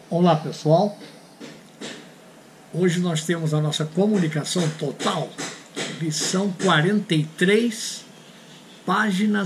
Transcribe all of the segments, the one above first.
Olá pessoal, hoje nós temos a nossa comunicação total, lição 43, página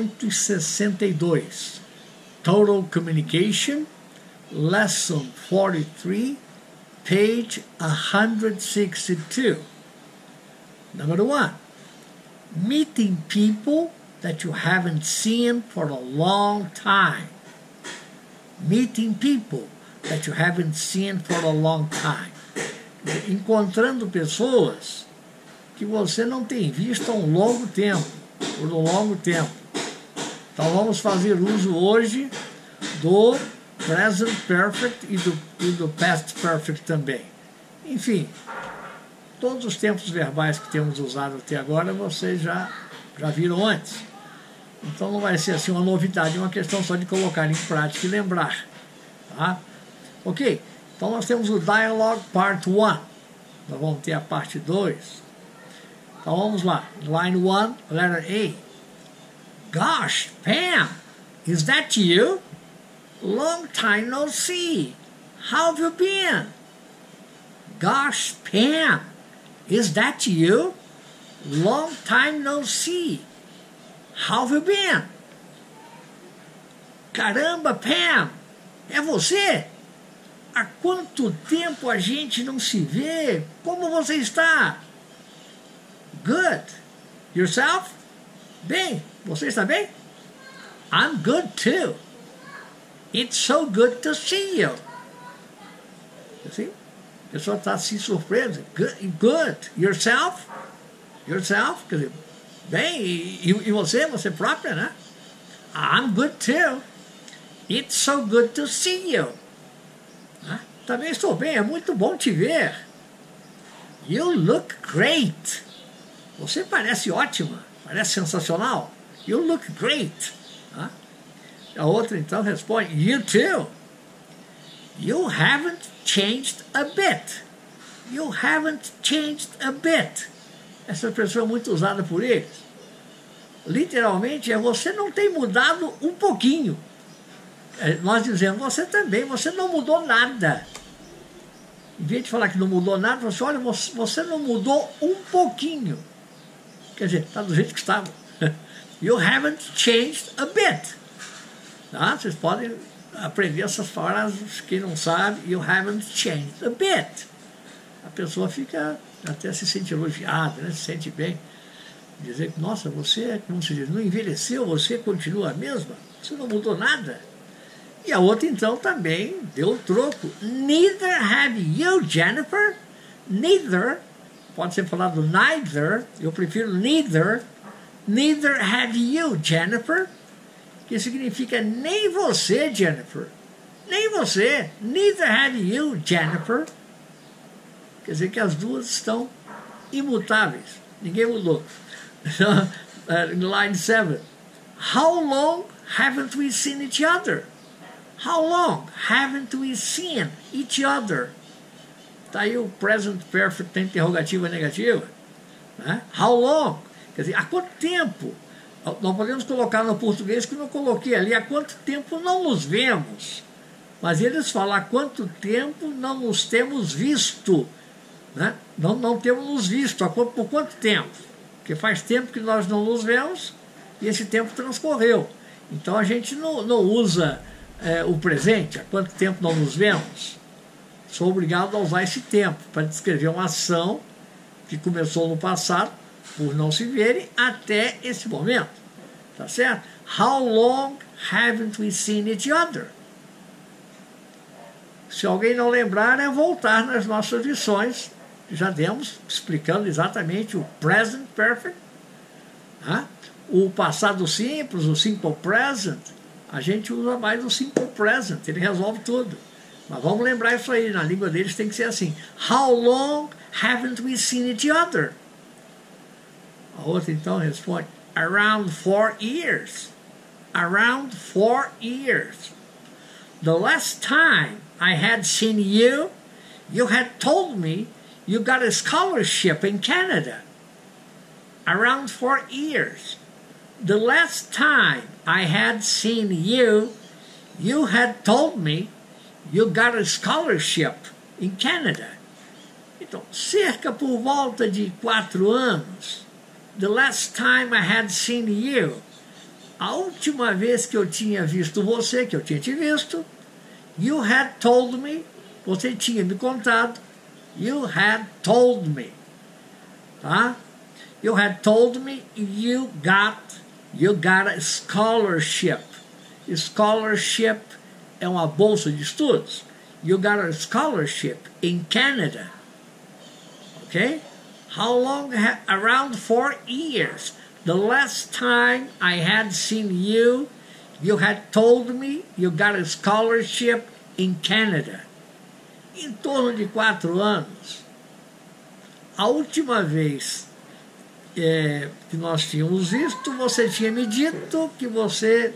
162, Total Communication, lesson 43, page 162. Number 1, meeting people that you haven't seen for a long time. Meeting people that you haven't seen for a long time. Encontrando pessoas que você não tem visto há um longo tempo, por um longo tempo. Então vamos fazer uso hoje do present perfect e do past perfect também. Enfim, todos os tempos verbais que temos usado até agora vocês já viram antes. Então não vai ser assim uma novidade, é uma questão só de colocar em prática e lembrar. Tá? Ok, então nós temos o Dialogue Part 1. Nós vamos ter a parte 2. Então vamos lá. Line 1, letter A. Gosh, Pam, is that you? Long time no see. How have you been? Gosh, Pam, is that you? Long time no see. How have you been? Caramba, Pam, é você? Há quanto tempo a gente não se vê? Como você está? Good. Yourself? Bem. Você está bem? I'm good too. It's so good to see you. Assim? A pessoa está se surpresa. Good. Yourself? Yourself? Quer dizer, bem, e você? Você própria, né? I'm good too. It's so good to see you. Também estou bem, é muito bom te ver. You look great. Você parece ótima, parece sensacional. You look great. A outra então responde, you too. You haven't changed a bit. You haven't changed a bit. Essa expressão é muito usada por eles. Literalmente é você não tem mudado um pouquinho. Nós dizemos, você também, você não mudou nada. Em vez de falar que não mudou nada, você olha, você não mudou um pouquinho. Quer dizer, está do jeito que estava. You haven't changed a bit. Tá? Vocês podem aprender essas frases, quem não sabe, you haven't changed a bit. A pessoa fica, até se sente elogiada, né? Se sente bem. Dizer que, nossa, você, como se diz, não envelheceu, você continua a mesma, você não mudou nada. E a outra, então, também deu o troco. Neither have you, Jennifer. Neither, pode ser falado neither, eu prefiro neither. Neither have you, Jennifer. Que significa nem você, Jennifer. Nem você. Neither have you, Jennifer. Quer dizer que as duas estão imutáveis. Ninguém mudou. Line 7. How long haven't we seen each other? How long haven't we seen each other? Está aí o present perfect interrogativa negativa. Né? How long? Quer dizer, há quanto tempo? Nós podemos colocar no português que eu não coloquei ali. Há quanto tempo não nos vemos? Mas eles falam há quanto tempo não nos temos visto. Né? Não temos nos visto. Por quanto tempo? Porque faz tempo que nós não nos vemos e esse tempo transcorreu. Então a gente não usa o presente, há quanto tempo não nos vemos. Sou obrigado a usar esse tempo para descrever uma ação que começou no passado, por não se verem, até esse momento. Tá certo? How long haven't we seen each other? Se alguém não lembrar, é voltar nas nossas lições. Já demos, explicando exatamente o present perfect. O passado simples, o simple present, a gente usa mais o simple present, ele resolve tudo. Mas vamos lembrar isso aí, na língua deles tem que ser assim. How long haven't we seen each other? A outra então responde, around 4 years. Around 4 years. The last time I had seen you, you had told me you got a scholarship in Canada. Around 4 years. The last time I had seen you, you had told me you got a scholarship in Canada. Então, cerca por volta de 4 anos, the last time I had seen you, a última vez que eu tinha visto você, que eu tinha te visto, you had told me, você tinha me contado, you had told me, tá? You had told me you got a scholarship. Scholarship é uma bolsa de estudos. You got a scholarship in Canada. Okay? How long? Around 4 years. The last time I had seen you, you had told me you got a scholarship in Canada. Em torno de 4 anos. A última vez que nós tínhamos visto, você tinha me dito que você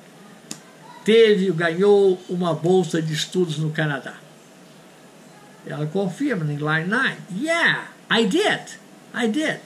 ganhou uma bolsa de estudos no Canadá. Ela confirma em line 9. Yeah, I did.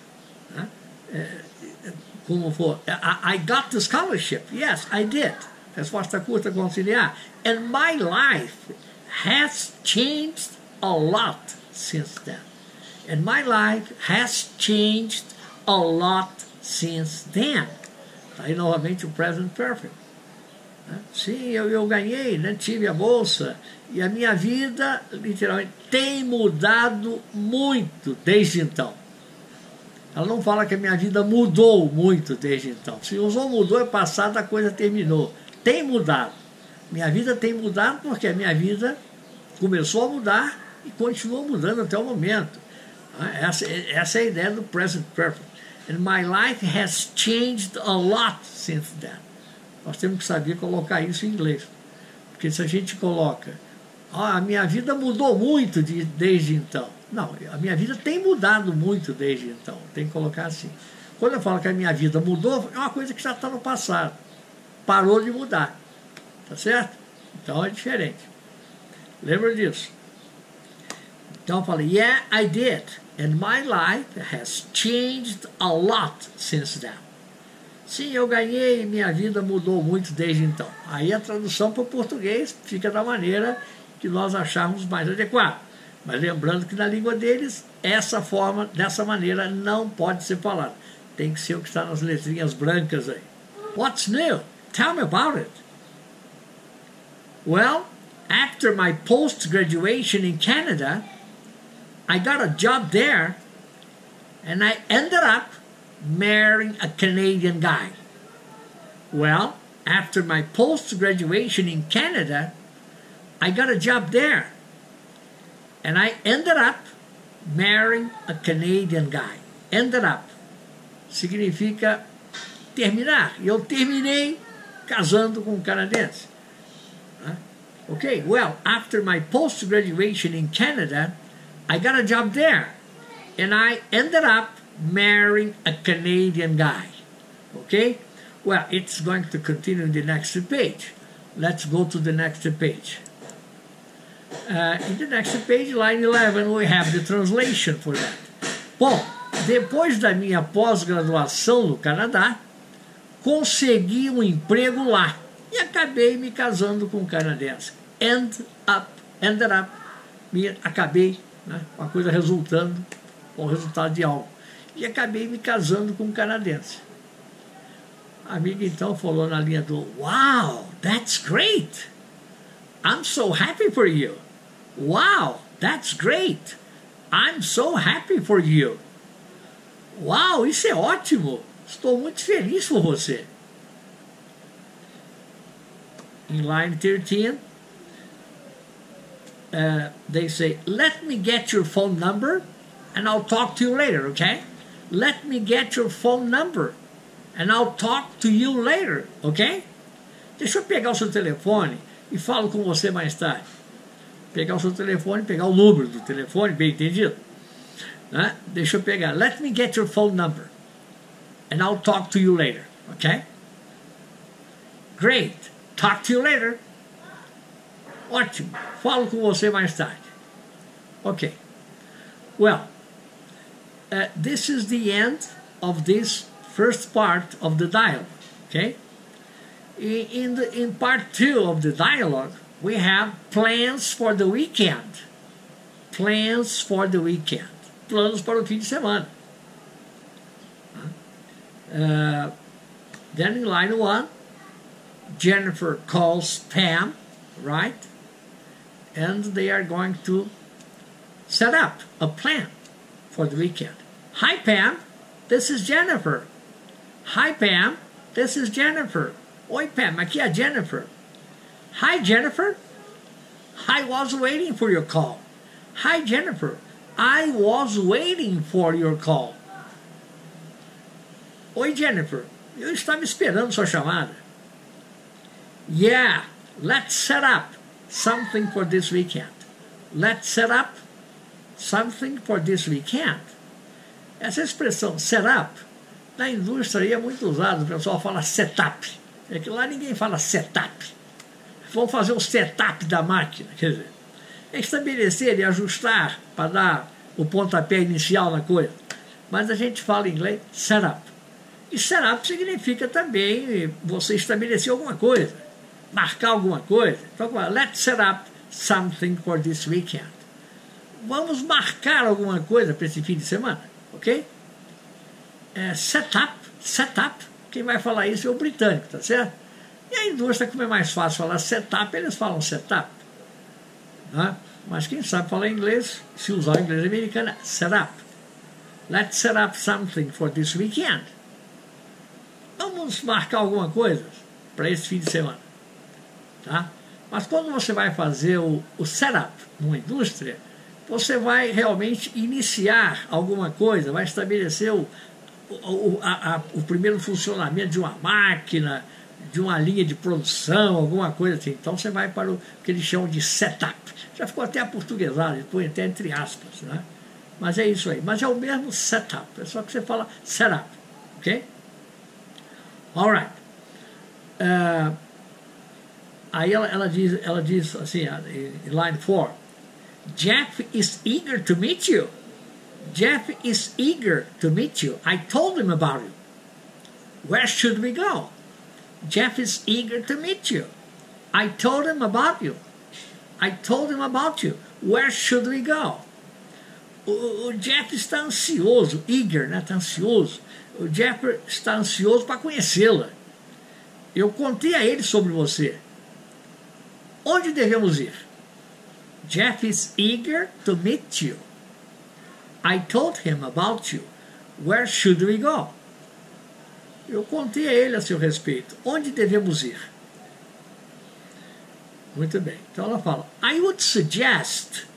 Como for, I got the scholarship. Yes, I did. Resposta curta conciliar. And my life has changed a lot since then. And my life has changed a lot since then. Aí novamente o present perfect. Sim, eu ganhei, né? Tive a bolsa. E a minha vida, literalmente, tem mudado muito desde então. Ela não fala que a minha vida mudou muito desde então. Se usou mudou, é passado, a coisa terminou. Tem mudado. Minha vida tem mudado porque a minha vida começou a mudar e continua mudando até o momento. Essa é a ideia do present perfect. And my life has changed a lot since then. Nós temos que saber colocar isso em inglês. Porque se a gente coloca, a minha vida mudou muito desde então. Não, a minha vida tem mudado muito desde então. Tem que colocar assim. Quando eu falo que a minha vida mudou, é uma coisa que já está no passado. Parou de mudar. Tá certo? Então é diferente. Lembra disso? Então eu falei, yeah, I did. And my life has changed a lot since then. Sim, eu ganhei e minha vida mudou muito desde então. Aí a tradução para o português fica da maneira que nós acharmos mais adequada. Mas lembrando que na língua deles, dessa maneira não pode ser falada. Tem que ser o que está nas letrinhas brancas aí. What's new? Tell me about it. Well, after my post-graduation in Canada, I got a job there and I ended up marrying a Canadian guy. Well, after my post-graduation in Canada, I got a job there and I ended up marrying a Canadian guy. Ended up significa terminar. E eu terminei casando com um canadense. Okay, well, after my post-graduation in Canada, I got a job there and I ended up marrying a Canadian guy. Okay? Well, it's going to continue in the next page. Let's go to the next page. In the next page, line 11, we have the translation for that. Bom, depois da minha pós-graduação no Canadá, consegui um emprego lá e acabei me casando com um canadense. Ended up, acabei, né, uma coisa resultando, o resultado de algo. E acabei me casando com um canadense. A amiga então falou na linha do Wow, that's great! I'm so happy for you! Wow, that's great! I'm so happy for you! Uau, isso é ótimo! Estou muito feliz por você. In line 13, they say, let me get your phone number and I'll talk to you later, okay? Let me get your phone number and I'll talk to you later, okay? Deixa eu pegar o seu telefone e falo com você mais tarde. Pegar o seu telefone, pegar o número do telefone, bem entendido? Né? Deixa eu pegar. Let me get your phone number and I'll talk to you later, okay? Great. Talk to you later. Ótimo. Falo com você mais tarde. Okay. Well, this is the end of this first part of the dialogue. Okay. In part 2 of the dialogue, we have plans for the weekend. Plans for the weekend. Planos para o fim de semana. Then in line 1, Jennifer calls Pam, right? And they are going to set up a plan for the weekend. Hi, Pam. This is Jennifer. Hi, Pam. This is Jennifer. Oi, Pam. Aqui é a Jennifer. Hi, Jennifer. I was waiting for your call. Hi, Jennifer. I was waiting for your call. Oi, Jennifer. Eu estava esperando sua chamada. Yeah, let's set up something for this weekend. Let's set up something for this weekend. Essa expressão set up, na indústria é muito usada, o pessoal fala setup. É que lá ninguém fala setup. Vamos fazer um setup da máquina. Quer dizer, é estabelecer e ajustar para dar o pontapé inicial na coisa. Mas a gente fala em inglês setup. E setup significa também você estabelecer alguma coisa, marcar alguma coisa. Então, let's set up something for this weekend. Vamos marcar alguma coisa para esse fim de semana, ok? Setup, quem vai falar isso é o britânico, tá certo? E a indústria, como é mais fácil falar setup, eles falam setup. Né? Mas quem sabe falar inglês, se usar o inglês americano, é setup. Let's set up something for this weekend. Vamos marcar alguma coisa para esse fim de semana. Tá? Mas quando você vai fazer o setup numa indústria, você vai realmente iniciar alguma coisa, vai estabelecer o primeiro funcionamento de uma máquina, de uma linha de produção, alguma coisa assim. Então você vai para o que eles chamam de setup. Já ficou até aportuguesado, põe até entre aspas, né? Mas é isso aí. Mas é o mesmo setup, é só que você fala setup, ok? Alright. Aí ela diz assim, em line 4, Jeff is eager to meet you. Jeff is eager to meet you. I told him about you. Where should we go? Jeff is eager to meet you. I told him about you. I told him about you. Where should we go? O Jeff está ansioso, eager, né? Está ansioso. O Jeff está ansioso para conhecê-la. Eu contei a ele sobre você. Onde devemos ir? Jeff is eager to meet you. I told him about you. Where should we go? Eu contei a ele a seu respeito. Onde devemos ir? Muito bem. Então ela fala, I would suggest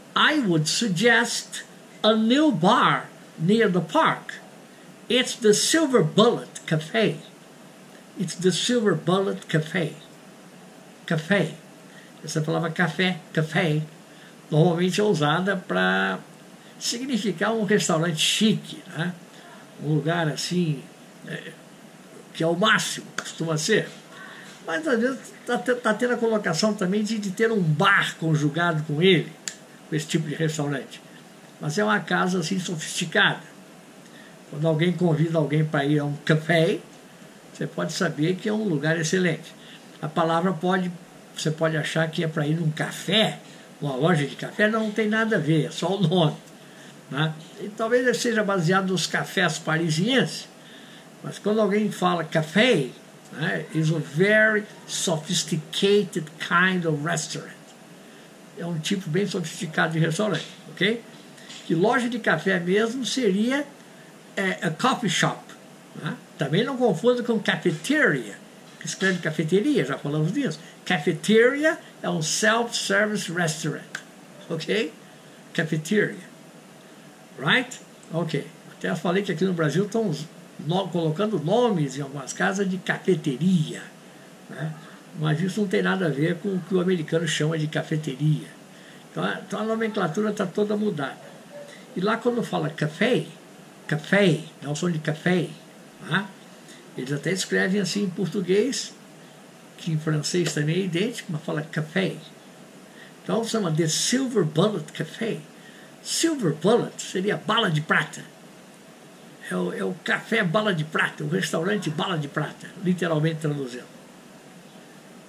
a new bar near the park. It's the Silver Bullet Cafe. It's the Silver Bullet Cafe. Café. Essa palavra café, normalmente é usada para significar um restaurante chique, né? Um lugar assim, que é o máximo, costuma ser. Mas às vezes está tendo a colocação também de ter um bar conjugado com ele, com esse tipo de restaurante. Mas é uma casa assim sofisticada. Quando alguém convida alguém para ir a um café, você pode saber que é um lugar excelente. A palavra você pode achar que é para ir num café, uma loja de café, não tem nada a ver, é só o nome. Né? E talvez ele seja baseado nos cafés parisienses, mas quando alguém fala café, né, is a very sophisticated kind of restaurant. É um tipo bem sofisticado de restaurante, ok? Que loja de café mesmo seria a coffee shop. Né? Também não confunda com cafeteria, que escreve cafeteria, já falamos disso. Cafeteria é um self-service restaurant, ok? Cafeteria, right? Ok. Até eu falei que aqui no Brasil estão colocando nomes em algumas casas de cafeteria, né? Mas isso não tem nada a ver com o que o americano chama de cafeteria. Então a nomenclatura está toda mudada. E lá quando fala café, não som de café, né? Eles até escrevem assim em português, que em francês também é idêntico, mas fala café. Então chama The Silver Bullet Café. Silver Bullet seria bala de prata. É o café bala de prata, o restaurante bala de prata, literalmente traduzindo.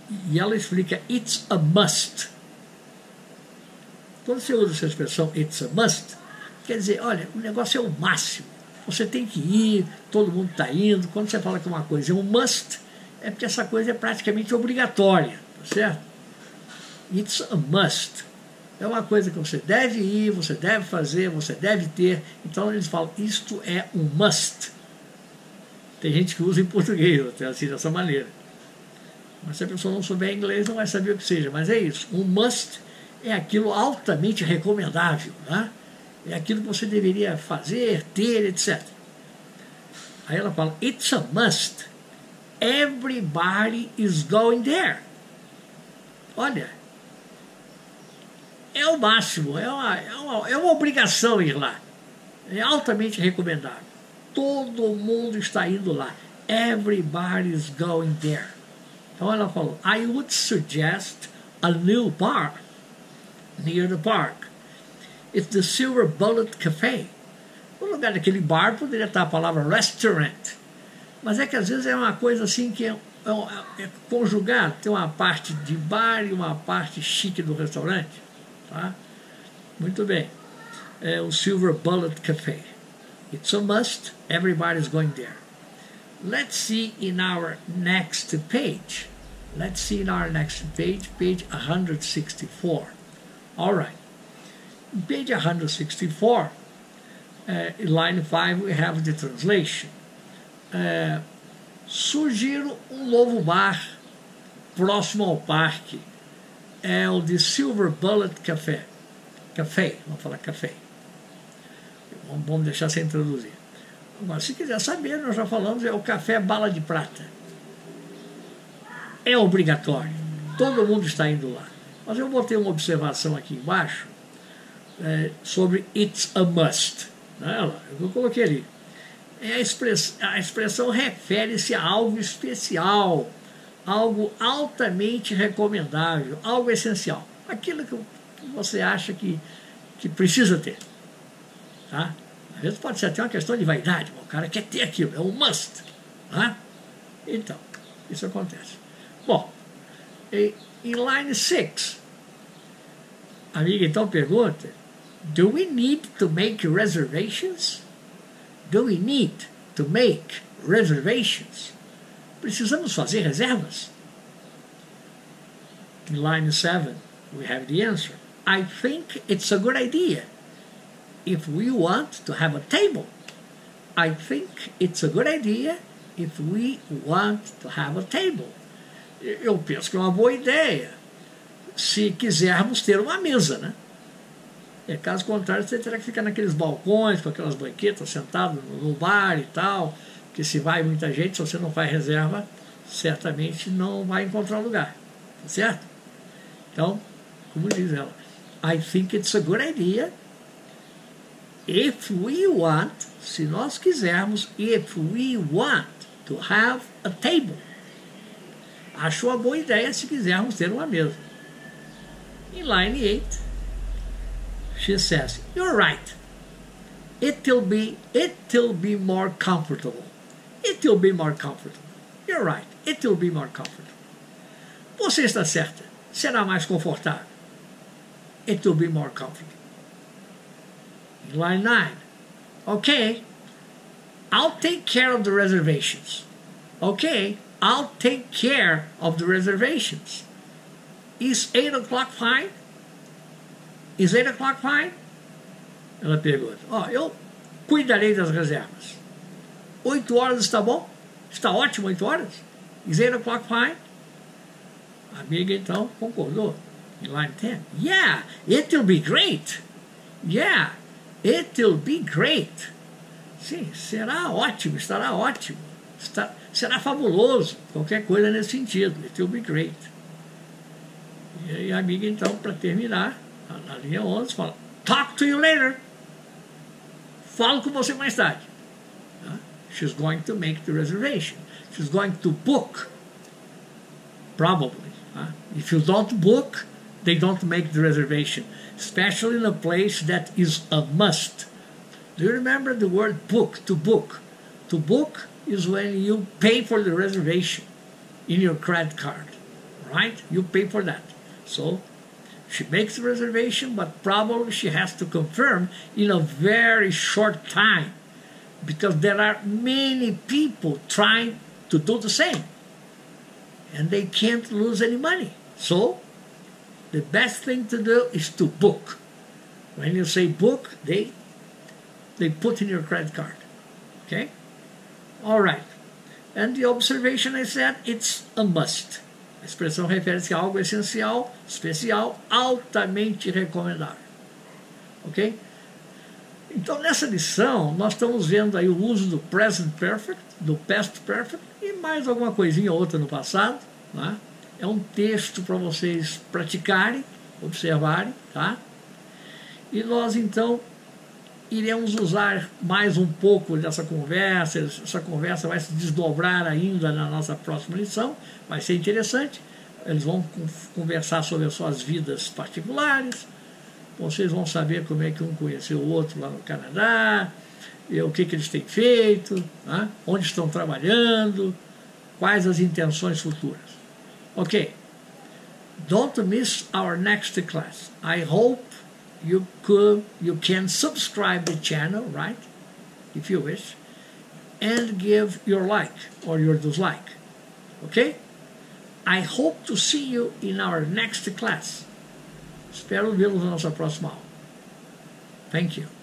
E ela explica, it's a must. Quando você usa essa expressão, it's a must, quer dizer, olha, o negócio é o máximo. Você tem que ir, todo mundo está indo. Quando você fala que uma coisa é um must, é porque essa coisa é praticamente obrigatória, tá certo? It's a must. É uma coisa que você deve ir, você deve fazer, você deve ter. Então eles falam, isto é um must. Tem gente que usa em português, até assim, dessa maneira. Mas se a pessoa não souber inglês, não vai saber o que seja. Mas é isso, um must é aquilo altamente recomendável, né? É aquilo que você deveria fazer, ter, etc. Aí ela fala, it's a must. Everybody is going there. Olha, é o máximo, é uma obrigação ir lá. É altamente recomendável. Todo mundo está indo lá. Everybody is going there. Então ela falou, I would suggest a new bar near the park. It's the Silver Bullet Café. No lugar daquele bar poderia estar a palavra restaurant. Mas é que às vezes é uma coisa assim que é conjugado. Tem uma parte de bar e uma parte chique do restaurante. Tá? Muito bem. É o Silver Bullet Café. It's a must. Everybody's going there. Let's see in our next page. Let's see in our next page, page 164. All right. In page 164, in line 5, we have the translation. Sugiro novo bar próximo ao parque. É o de Silver Bullet Café. Café, vamos falar café. Vamos deixar sem traduzir. Agora, se quiser saber, nós já falamos, é o café bala de prata. É obrigatório. Todo mundo está indo lá. Mas eu botei uma observação aqui embaixo sobre it's a must. Né? Eu coloquei ali. A expressão refere-se a algo especial, algo altamente recomendável, algo essencial. Aquilo que você acha que precisa ter. Tá? Às vezes pode ser até uma questão de vaidade. O cara quer ter aquilo, é um must. Tá? Então, isso acontece. Bom, em line 6, a amiga então pergunta, do we need to make reservations? Do we need to make reservations? Precisamos fazer reservas? In line 7, we have the answer. I think it's a good idea if we want to have a table. I think it's a good idea if we want to have a table. Eu penso que é uma boa ideia se quisermos ter uma mesa, né? Caso contrário, você terá que ficar naqueles balcões, com aquelas banquetas, sentado no bar e tal, porque se vai muita gente, se você não faz reserva, certamente não vai encontrar lugar, tá certo? Então, como diz ela, I think it's a good idea if we want, se nós quisermos, if we want to have a table. Acho uma boa ideia se quisermos ter uma mesa. In line 8, she says, you're right. It'll be more comfortable. It'll be more comfortable. You're right. It'll be more comfortable. Você está certa. Será mais confortável. It'll be more comfortable. In line 9, okay, I'll take care of the reservations. Okay, I'll take care of the reservations. Is 8 o'clock fine? Is 8 o'clock fine? Ela pergunta. Eu cuidarei das reservas. 8 horas está bom? Está ótimo 8 horas? Is 8 o'clock fine? A amiga então concordou. In line 10. Yeah, it'll be great. Yeah, it'll be great. Sim, será ótimo, estará ótimo. Será fabuloso. Qualquer coisa nesse sentido. It'll be great. E aí a amiga então, para terminar, na linha 11, fala, talk to you later. Falo com você mais tarde. She's going to make the reservation. She's going to book. Probably. If you don't book, they don't make the reservation. Especially in a place that is a must. Do you remember the word book, to book? To book is when you pay for the reservation in your credit card. right? You pay for that. So she makes the reservation, but probably she has to confirm in a very short time, because there are many people trying to do the same, and they can't lose any money. So the best thing to do is to book. When you say book, they put in your credit card. Okay? All right. And the observation I said, it's a must. A expressão refere-se a algo essencial, especial, altamente recomendável. Ok? Então, nessa lição, nós estamos vendo aí o uso do present perfect, do past perfect e mais alguma coisinha ou outra no passado. Né? É um texto para vocês praticarem, observarem, tá? E nós, então, iremos usar mais um pouco dessa conversa. Essa conversa vai se desdobrar ainda na nossa próxima lição. Vai ser interessante. Eles vão conversar sobre as suas vidas particulares. Vocês vão saber como é que um conheceu o outro lá no Canadá, e o que eles têm feito, né? Onde estão trabalhando, quais as intenções futuras. Ok. Don't miss our next class. I hope you can subscribe the channel, right, if you wish, and give your like or your dislike. Okay? I hope to see you in our next class. Espero vê-los na nossa próxima aula. Thank you.